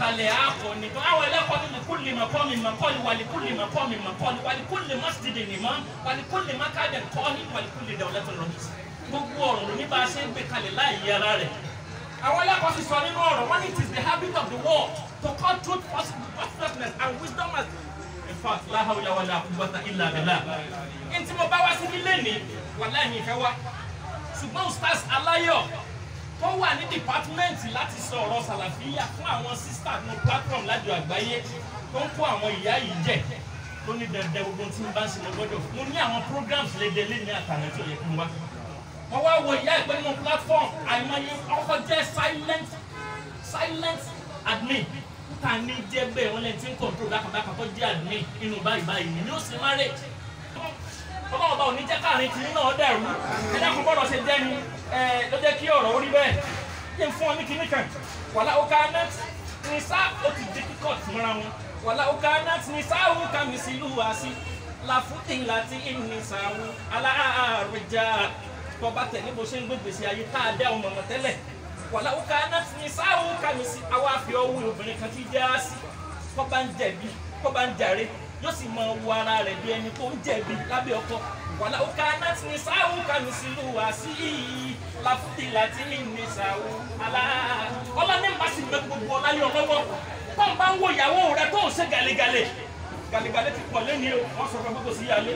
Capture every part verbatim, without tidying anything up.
kalẹ̀ àkọ́ nìkan àwọn ẹlẹ́kọ̀ọ́ ní likulli maqami maqali wa likulli maqami maqali wa likulli masjidin imam wa likulli maq'adin qa'im wa likulli dawlatin rais. gbogbo ọ̀rọ̀ ló ní bá a ṣe ń gbé kalẹ̀ láì yẹ ara rẹ̀. àwọn ẹlẹ́kọ̀ọ́ sì sọ nínú ọ̀rọ̀ wọn, it is the habit of the world to cut truth, falseness and wisdom as in fact la hawla wala quwwata illa billah. n tí mo bá wá sí nílé ní wàláhì mi fẹ́ wá ṣùgbọ́n ustaz aláyọ̀ tó wà ní dìpátímẹ́ǹtì láti sọ ọ̀rọ̀ sàlàfíà fún àwọn sísítà ní platform lájọ àgbáyé tó ń kó àwọn ìyá yìí jẹ tó ní dandan gbogbo tí n bá ń ṣe lọ gbọ́dọ̀ mo ní àwọn programs lédè lé ní àtàlẹ́ tó yẹ kí n wá. wọ́n wá wo ìyá ìpẹ́ nínú platform àìmọye ọkọ̀ jẹ́ silent silent admin ta ní jẹ́ bẹ́ẹ̀ wọ́n lẹ́ni tí ń control bákàbákà tó jẹ́ admin inú báyìí báyìí ni ó sì má rè ọlọ́wọ́ bá òní jẹ́ káàrin tìrín náà dẹ̀rú ẹ̀dá kan bọ́dọ̀ ṣe jẹ́ ni ló jẹ́ kí ọ̀rọ̀ orí bẹ́ẹ̀ kí n fún ọ ní kíní kan wàlá ọkà net ní sá ó ti di kíkọ́t mọ́ra wọn wàlá ọkà net ní sáwù kàmí sí ìlú wa sí láfúdì láti ìní sáwù aláàrẹ̀já tó bá tẹ̀lé bó ṣe ń gbégbé sí ayé tá a dẹ́ ọmọ ọmọ tẹ́lẹ̀ wàlá ọkà net ní sáwù kàmí sí àwa àfi ọwọ́ obìnrin kan ti já sí kó bá ń jẹ̀bi kó bá ń jàre yóò sì mọ wo ara rẹ̀ bí ẹni tó ń jẹ̀bi lábẹ́ ọkọ wàlá ọkà náà ní sáwù kàmí sí lù wá sí láfúdì láti ní sáwù alá ọlọ́ni má sì gbẹ gbogbo ọláyọ̀ lọ́wọ́ tó ń bá ń wo ìyàwó rẹ̀ tó ń ṣe gàlégàlé gàlégàlé ti pọ̀ lẹ́ni o wọ́n sọ fún gbogbo sí ìyàlé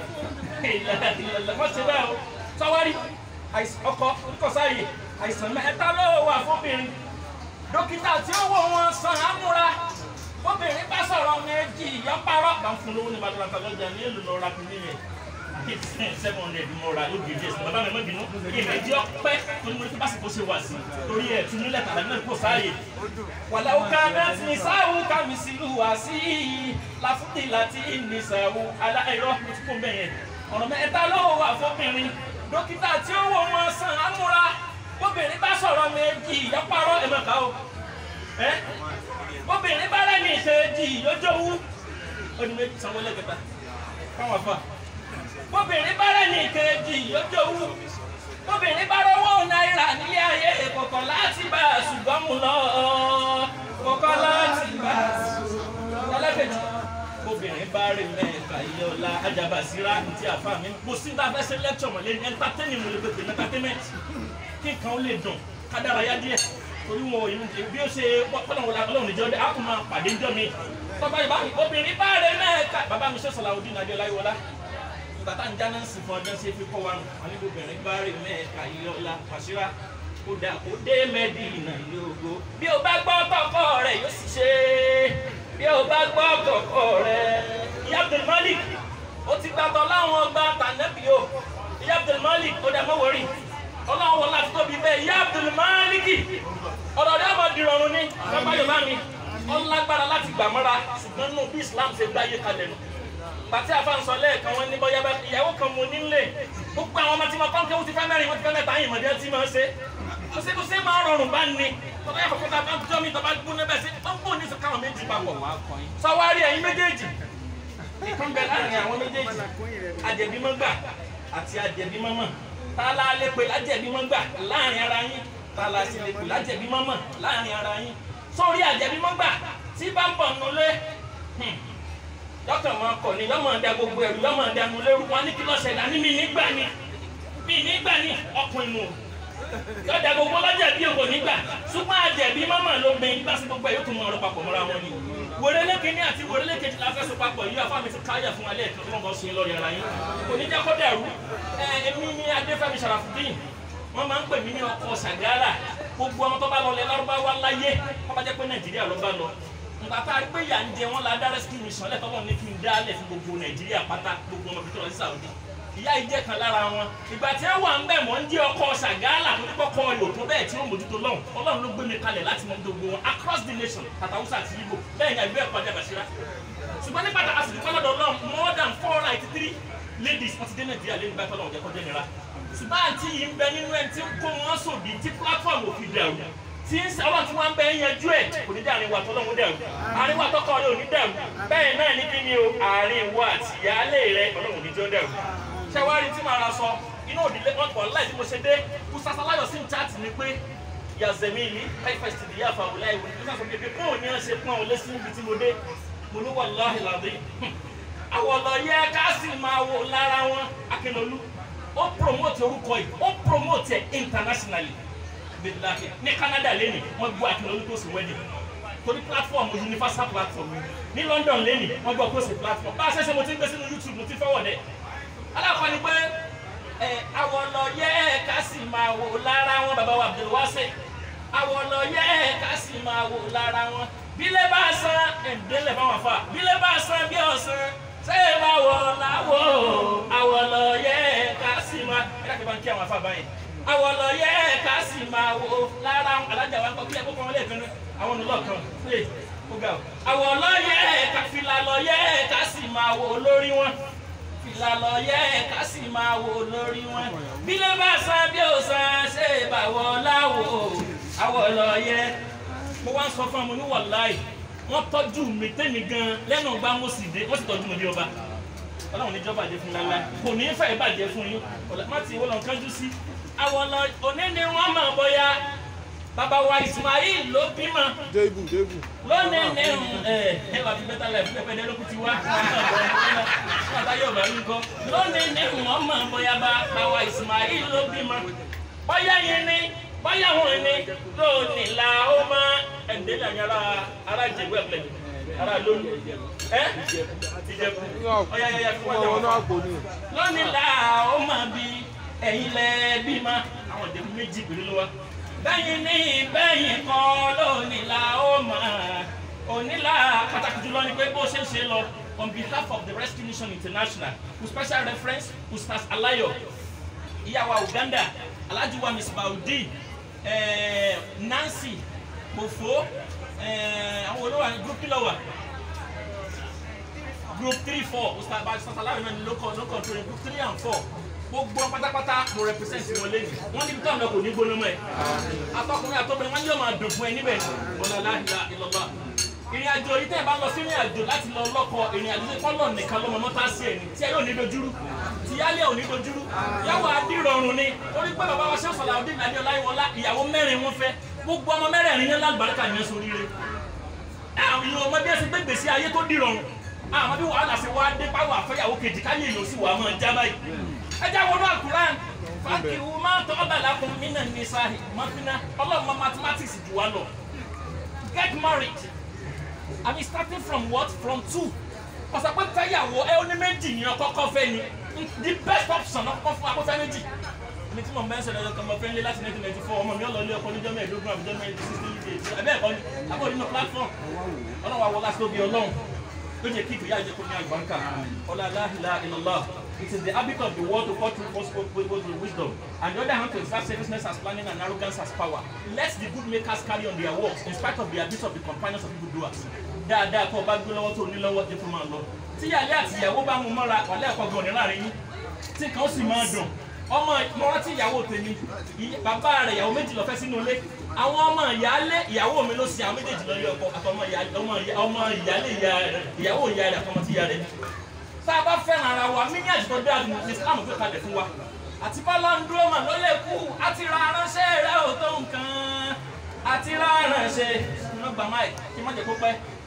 wọ́n ṣe bẹ́ẹ̀ o sọ́wárí ọkọ nkọ́sáyè àìsàn mẹ́ta ló wà fóbìnrin dókítà tí ó wò wọn sàn á múra obìnrin bá sọ̀rọ̀ méjì yọparọ́ bá ń fún lówó ní bàtàlàtà lọ́jà ní èlò lọ́ra kìíní yẹn seven hundred mọ́ra ló dé díẹ̀ sí bàbá mi mọ́ bínú ìrèjì ọpẹ́ tó ní mo ní kí básìkò ṣe wà sí torí ẹ̀ tún nílẹ̀ tàbí náà kò sáàyè. wàlá òkà bẹ́ẹ̀ ti ní sáwù kàmí sí ìlú wá sí láfúdì láti ní sáwù aláìrọ́ mo ti kó bẹ́ẹ̀ yẹn ọ̀rọ̀ mẹ́ta ló wà fóbìnrin dókítà tí ó wò wọn sàn á múra obìnrin bá sọ̀rọ̀ méjì yọparọ́ ẹ̀ mọ̀ká o obìnrin bá rẹ̀ ní ìṣèjì lójó owó ọdún méjì sanwó lẹ́gbẹ̀ta káwọn afa obìnrin bá rẹ̀ ní ìkejì lójó owó obìnrin bá rọwọ́ náírà nílé ayé kọ̀kọ̀ láti bá a ṣùgbọ́n mu lọ kọ̀kọ̀ láti bá a ṣùgbọ́n lẹ́gbẹ̀jì obìnrin bá rẹ̀ mẹ́ẹ̀ka ilé ọlá ajabasira àti àfa mi mo sì ń bá fẹ́ ṣe lẹ́kṣọ̀ mọ̀lẹ́ ní entertainment mo lè pèpè entertainment kí nǹkan ó lè dùn kádàráyá díẹ̀ torí wọn ìlú bí ó ṣe pọ́nà wọlé akọ́lọ́ òní jẹ́ á kò máa pàdé ńjọ́ mi tọ́ba ìbá obìnrin bá rẹ̀ mẹ́ẹ̀ka bàbá mi ṣe Salaudeen Adéọláyíwọlá ìgbà tá à ń já náà sì fún ọjọ́ ṣe fi kọ́ wa nù wọn níbi obìnrin bá rẹ̀ mẹ́ẹ̀ka ilọ́lá pàṣírà kódà kó dé Mẹ́dínà yòógó bí o bá gbọ́ tọkọ rẹ̀ yóò sì ṣe bí o bá gbọ́ tọkọ rẹ̀ ìyá Abdul Malik ó ti gbàtọ̀ láwọn ọgbà tànẹ́bí o ìyá Abdul Malik ó dẹ̀ mọ́ wọrí ọlọ́run wọlé àti tóbi bẹ́ẹ̀ ìyá Abdul Malik ọ̀dọ̀ ọ̀dọ̀ ọmọ dìrọ̀rùn ní bàbá yorùbá mi ọlágbára láti gbà mọ́ra ṣùgbọ́n nínú bí Islam ṣe gbáyé kalẹ̀ nù. Bàtí àfáǹsọ lẹ́ẹ̀kan wọn ní bọ́yá bá ìyàwó kan mo nílé gbogbo àwọn ọmọ tí mo kọ́ ń kéwú ti fẹ́ mẹ́rin wọ́n ti fẹ́ mẹ́ta yìí mọ̀dé tí máa ń ṣe. Ó ṣe kó ṣe máa rọrùn bá ní tọ́ba yà kọ́kọ́ tá a bá jọ́ mi tọ́ba gbó níbẹ̀ sí ó ń bò ní káwọn méjì papọ̀. Sọwárí ẹ̀yin méjèèjì ìkan bẹ láàrin àwọn méjèèjì ajẹ̀bímọ́gbà àti ajẹ̀bímọ́mọ́ tá a lá lè pè lájẹ̀bímọ́gbà láàrin ara yín tala sí lè kù lájẹ̀bí mọ́mọ́ láàrin ara yín sórí àjẹ̀bí mọ́gbà tí bá ń bọ̀ nulẹ̀ dọ́kítà máa kọ̀ ní lọ́mọ ọ̀dà gbogbo ẹ̀rù lọ́mọ ọ̀dà nulẹ̀ wọn ní kí lọ́ọ́ ṣẹ̀dá ní mi nígbà ni mi nígbà ni ọkùnrin nù lọ́dà gbogbo lájẹ̀bí òkò nígbà ṣùgbọ́n àjẹ̀bí mọ́mọ́ ló gbé nígbà sí gbogbo ẹ̀yọ́ tó mọ ọ̀rọ̀ papọ̀ mọ́ra wọn ni wòrélé kìíní àti wòrélé kejì la fẹ́ so papọ̀ yìí afáàmì ti káyà fún alẹ́ ẹ̀kan tó wọ́n bọ́ sí lọ́ọ̀rì ara yín kò ní jẹ́ kó dẹ̀rú èmi ní Adéfẹ́mi Sharafudeen wọ́n máa ń pè mí ní ọkọ̀ Ṣàgárà gbogbo ọmọ tó bá lọ lẹ Lárúbáwá láyé wọ́n bá jẹ́ pé Nàìjíríà ló bá lọ nígbà tá a gbé yà ń jẹ wọn la dá rescue mission lẹ́tọ́ wọn ní kí n dá lẹ̀ fún gbogbo Nàìjíríà pátá gbogbo ọmọ bíi tó lọ sí Saudi ìyá ìjẹ́ kan lára wọn ìgbà tí ẹ wà ń bẹ̀ mọ́ ń jẹ́ ọkọ̀ Ṣàgárà tó dípọ̀ kọ́ ọyọ̀ tó bẹ́ẹ̀ tí wọ́n mójútó lọ́hùn Ọlọ́run ló gbé mi kalẹ̀ láti mọ gbogbo wọn across the nation Hausa àti Igbo bẹ́ẹ̀ ni àgbẹ̀ ẹ̀kọ́ Ajabasira ṣùgbọ́n nípa àsìkò kọ́lọ́dọ̀ Ọlọ́run more than four ninety three ladies wọ́n ti dé Nàìjíríà lẹ́nu bá tọ́lọ̀ ọ̀jẹ̀ kọjá nira ṣùgbọ́n àti yìí ń bẹ nínú ẹ̀ tí ń kó wọn sòdì tí platform òfin dẹ̀rù tí ń sọ ọlọ́run tí wọ́n ń bẹ yanjú ẹ̀ kò ní dé àárín wa tọ́lọ́run dẹ̀rù àárín wa tọ́kọ rẹ̀ ò ní dẹ̀rù bẹ́ẹ̀ náà ní kí ni o àárín wa àti ìyáálé rẹ̀ ọlọ́run ní jọ́ dẹ̀rù. ṣẹ́wárí tí màá ra sọ inú òdìlé ọ̀pọ̀ láì tí mo ṣe dé kùsàsà láyọ̀ sí chat ni pé yazemili kaifasti di yafa wulai wuli nígbà tó kékeré kó o ní ọ̀sẹ̀ pọ́n ò lé sí ibi tí mo dé mo ní wàláhì làdé àwọn ọ̀lọ́ yẹ ká sì máa wò lára wọn Akínlolú ó promote orúkọ yìí ó promote internationally bilahi ní Canada lẹ́nu wọ́n gbọ́ Akínlolú tó sì wẹ́dì torí platform universal platform ní London lẹ́nu wọ́n gbọ́ tó sì platform bá a ṣẹ̀ṣẹ̀ mo ti ń gbé sínú YouTube mo ti fọwọ́ dẹ́ alákọ̀ọ́ni pé àwọn ọ̀lọ́ yẹ ká sì máa wò lára wọn bàbá wa Abdulwasi àwọn ọ̀lọ́ yẹ ká sì máa wò lára wọn bílẹ̀ bá san ẹ̀ǹdẹ́lẹ̀ bá wà fà bílẹ̀ bá san bí ọ̀sán ṣé máa wọ̀ láwọ̀ àwọn ọ̀lọ́ yẹ ká sì máa ẹ̀dá kí n bá ń kí àwọn afá báyìí àwọn ọ̀lọ́ yẹ ká sì máa wò lára wọn alájà wa ń kọ́ kílẹ̀ kókó wọn lè fẹ́ràn àwọn olùlọ́ kan ṣe kó ga o àwọn ọ̀lọ́ yẹ ká fìlà lọ yẹ ká sì máa wò lórí wọn fìlà lọ yẹ ká sì máa wò lórí wọn bílẹ̀ bá san bí ọ̀sán ṣé máa wọ̀ láwọ̀ àwọn ọ̀lọ́ yẹ mo wá ń sọ fún ọmọ ní wàláì wọ́n tọ́jú mi tẹ́mi gan lẹ́nu ọgbà mo sì dé wọ́n sì tọ́jú mi bí ọba ọlọ́run níjọba bàjẹ́ fún lálá kò ní í fẹ́ bàjẹ́ fún yín má ti wọ́n lọ kánjú sí àwọn ọ̀nà òní ni wọ́n mọ̀ bóyá bàbá wa Ismail ló bímọ lónìí ní ẹ ẹ wà fi bẹ́tà láì fún pẹ́pẹ́ dẹ́lókù ti wá lónìí ní wọ́n mọ̀ bóyá bàbá wa Ismail ló bímọ bóyá yẹn ni báyà wọn ni lónìí la ó máa ẹ̀ǹdẹ́ ní àyàrá ara Ìjẹ̀bú ẹ̀pẹ̀ ara lónìí ẹ́ Ìjẹ̀bú ọ̀yà yẹ̀yẹ̀ fún wọn náà lónìí la ó máa bí ẹ̀yin lẹ́ bí ma àwọn Ìjẹ̀bú méjì pẹ̀lú ló wá bẹ́yìn ní bẹ́yìn kan lónìí la ó máa onílà pàtàkì jùlọ ni pé bó ṣe ń ṣe lọ on behalf of the Rescue Mission International with special reference Ustaz Alayo ìyàwó Uganda Alhaji wa Miss Baudi Eh, Nancy Bofo àwọn olówó àwọn group kìlọ̀ wà group three four ustazalawo náà ní ló control group three and four gbogbo pátápátá mo represent wọn lẹ́nu wọ́n níbi táwọn ọkọ̀ ní gbóná mọ́ ẹ̀ atọ́kùnrin àtọ́bìnrin wọ́n yóò máa dùn fún ẹ níbẹ̀ ọ̀nà láhìlá ìlọ́lá ìrìn àjò yìí tẹ́ ẹ bá lọ sí ìrìn àjò láti lọ lọ́kọ ìrìn àjò tí kọ́lọ̀ nìkan ló mọ mọ́tà sí ẹni tí ẹ yóò ní dojúrú tí yálẹ̀ ò ní dojúrú yàwó adírọ̀rùn ni torí pé bàbá wa ṣe sọ̀lá ọdún ìgbàdí ọláyíwọlá ìyàwó mẹ́rin wọn fẹ́ gbogbo ọmọ mẹ́rẹ̀ẹ̀rin ní lálùbáríkà ní ẹ̀sùn oríire àwọn ìlú ọmọ bí ẹ ti gbé gbèsè ayé tó dìrọ̀rùn àwọn bí wàhálà ṣe wá dé pàwọ́ àfẹ́yàwó kejì káyé èèyàn sì wà á máa já báyìí ẹ já wọnú àkùrán fàkìwù máa tọ́ ọ̀bà lákùn mí náà ní sáà mọ́fínà ọlọ́mọ mathematics jù wá lọ get married. I mean, starting from what? From two. Because I can't tell you, I only made it. You know, the best option of coffee. I can't tell you. Me too, my man said that I'm a friendly last nineteen ninety-four. I'm a young lawyer. I'm a young man. I'm a young man. I bet on. I'm on the platform. I don't know what last will be alone. Don't you keep your eyes on your banker? Allah, la ilaha illallah. It is the habit of the world to cut through false with wisdom, and the other hand to exert selfishness as planning and arrogance as power. Let the good makers carry on their works in spite of the abuse of the companions of evil doers. Dáadáa kọ́ bá gbé lọ́wọ́ tó ní lọ́wọ́ jẹ́ fún máa lọ. Tí ìyáálé àti ìyàwó bá mú mọ́ra ọ̀lẹ́ ẹ̀kọ́ gan ní láàrin yín. Tí kan sì máa dùn. Ọmọ mọ́ra tí ìyàwó tèmi, bàbá rẹ̀ ìyàwó méjì lọ fẹ́ sínú ilé. Àwọn ọmọ ìyáálé ìyàwó mi ló sin àwọn méjèèjì lọ ilé ọkọ àtọmọ ìyáálé ìyàwó ìyá rẹ̀ àtọmọ tí ìyá rẹ̀. Tá a bá fẹ́ràn ara wa, mí ní àjùtọ́ dáa ní Islam gbé kalẹ̀ fún wa. Àti bọ́lá ń dúró mà ló lè kú, àti ra aránṣẹ́ rẹ̀ ò tó nǹkan. Àti ra aránṣẹ́, mo gbà máì, kí n má jẹ́ kó pẹ́.